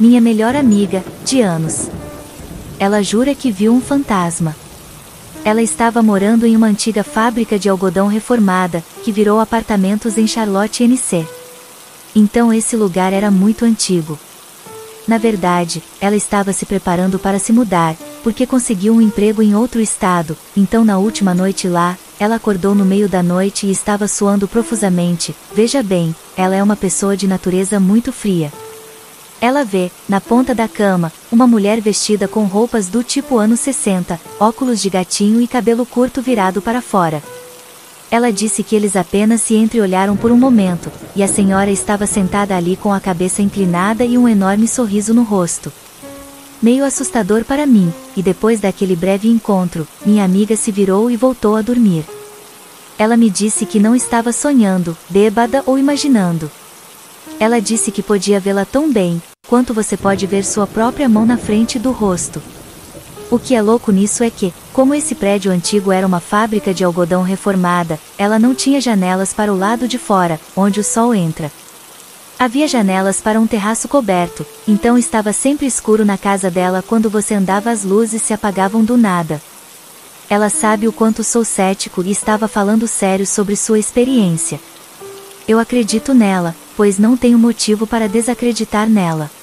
minha melhor amiga, de anos. Ela jura que viu um fantasma. Ela estava morando em uma antiga fábrica de algodão reformada, que virou apartamentos em Charlotte, NC. Então esse lugar era muito antigo. Na verdade, ela estava se preparando para se mudar, porque conseguiu um emprego em outro estado, então na última noite lá, ela acordou no meio da noite e estava suando profusamente. Veja bem, ela é uma pessoa de natureza muito fria. Ela vê, na ponta da cama, uma mulher vestida com roupas do tipo anos 60, óculos de gatinho e cabelo curto virado para fora. Ela disse que eles apenas se entreolharam por um momento, e a senhora estava sentada ali com a cabeça inclinada e um enorme sorriso no rosto. Meio assustador para mim, e depois daquele breve encontro, minha amiga se virou e voltou a dormir. Ela me disse que não estava sonhando, bêbada ou imaginando. Ela disse que podia vê-la tão bem, quanto você pode ver sua própria mão na frente do rosto. O que é louco nisso é que, como esse prédio antigo era uma fábrica de algodão reformada, ela não tinha janelas para o lado de fora, onde o sol entra. Havia janelas para um terraço coberto, então estava sempre escuro na casa dela quando você andava, as luzes se apagavam do nada. Ela sabe o quanto sou cético e estava falando sério sobre sua experiência. Eu acredito nela, pois não tenho motivo para desacreditar nela.